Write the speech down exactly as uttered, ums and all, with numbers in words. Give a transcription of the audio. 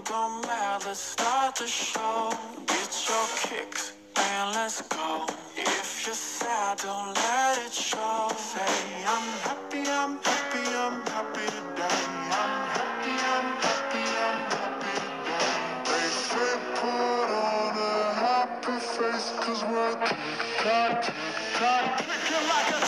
don't matter, let's start the show. Get your kicks and let's go. If you're sad, don't let it show. Say, I'm happy, I'm happy, I'm happy today. I'm happy, I'm happy, I'm happy today. They say put on a happy face, cause we're tick-tock, tick-tock, ticking like a